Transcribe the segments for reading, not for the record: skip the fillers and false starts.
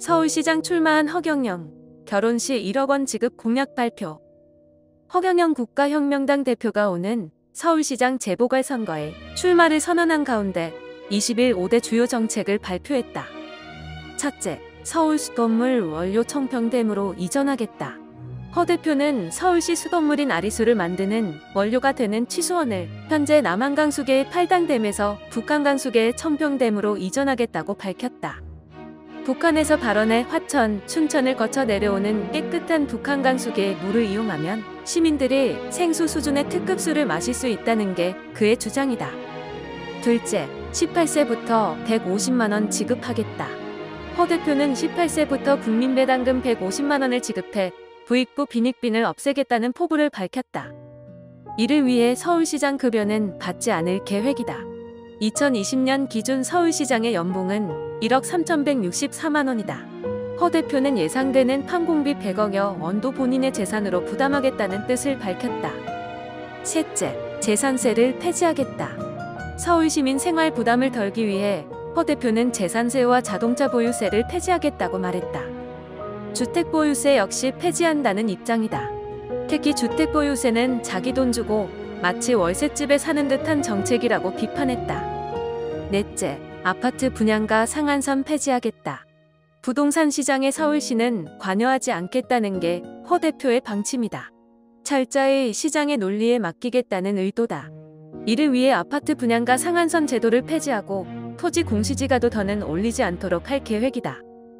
서울시장 출마한 허경영, 결혼 시 1억 원 지급 공약 발표. 허경영 국가혁명당 대표가 오는 서울시장 재보궐선거에 출마를 선언한 가운데 20일 5대 주요 정책을 발표했다. 첫째, 서울 수돗물 원료 청평댐으로 이전하겠다. 허 대표는 서울시 수돗물인 아리수를 만드는 원료가 되는 취수원을 현재 남한강수계의 팔당댐에서 북한강수계의 청평댐으로 이전하겠다고 밝혔다. 북한에서 발원해 화천, 춘천을 거쳐 내려오는 깨끗한 북한강수계의 물을 이용하면 시민들이 생수 수준의 특급수를 마실 수 있다는 게 그의 주장이다. 둘째, 18세부터 150만 원 지급하겠다. 허 대표는 18세부터 국민배당금 150만 원을 지급해 부익부 빈익빈을 없애겠다는 포부를 밝혔다. 이를 위해 서울시장 급여는 받지 않을 계획이다. 2020년 기준 서울시장의 연봉은 1억 3,164만 원이다. 허 대표는 예상되는 판공비 100억여 원도 본인의 재산으로 부담하겠다는 뜻을 밝혔다. 셋째, 재산세를 폐지하겠다. 서울시민 생활 부담을 덜기 위해 허 대표는 재산세와 자동차 보유세를 폐지하겠다고 말했다. 주택보유세 역시 폐지한다는 입장이다. 특히 주택보유세는 자기 돈 주고 마치 월세집에 사는 듯한 정책이라고 비판했다. 넷째, 아파트 분양가 상한선 폐지하겠다. 부동산 시장에 서울시는 관여하지 않겠다는 게 허 대표의 방침이다. 철저히 시장의 논리에 맡기겠다는 의도다. 이를 위해 아파트 분양가 상한선 제도를 폐지하고 토지 공시지가도 더는 올리지 않도록 할 계획이다.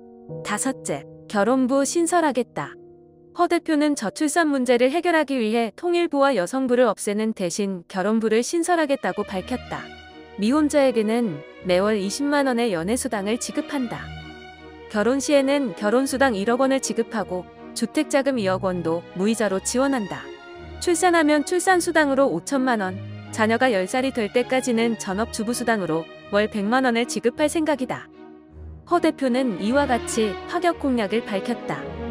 다섯째, 결혼부 신설하겠다. 허 대표는 저출산 문제를 해결하기 위해 통일부와 여성부를 없애는 대신 결혼부를 신설하겠다고 밝혔다. 미혼자에게는 매월 20만 원의 연애수당을 지급한다. 결혼 시에는 결혼수당 1억 원을 지급하고 주택자금 2억 원도 무이자로 지원한다. 출산하면 출산수당으로 5천만 원, 자녀가 10살이 될 때까지는 전업주부수당으로 월 100만 원을 지급할 생각이다. 허 대표는 이와 같이 파격 공약을 밝혔다.